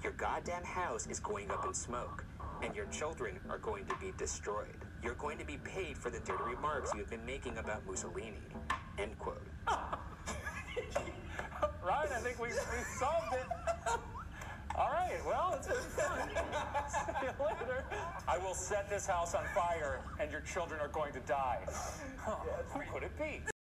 Your goddamn house is going up in smoke, and your children are going to be destroyed. You're going to be paid for the dirty remarks you've been making about Mussolini. End quote. Right, I think we solved it. All right, well, it's been fun. See you later. I will set this house on fire, and your children are going to die. Huh, who could it be?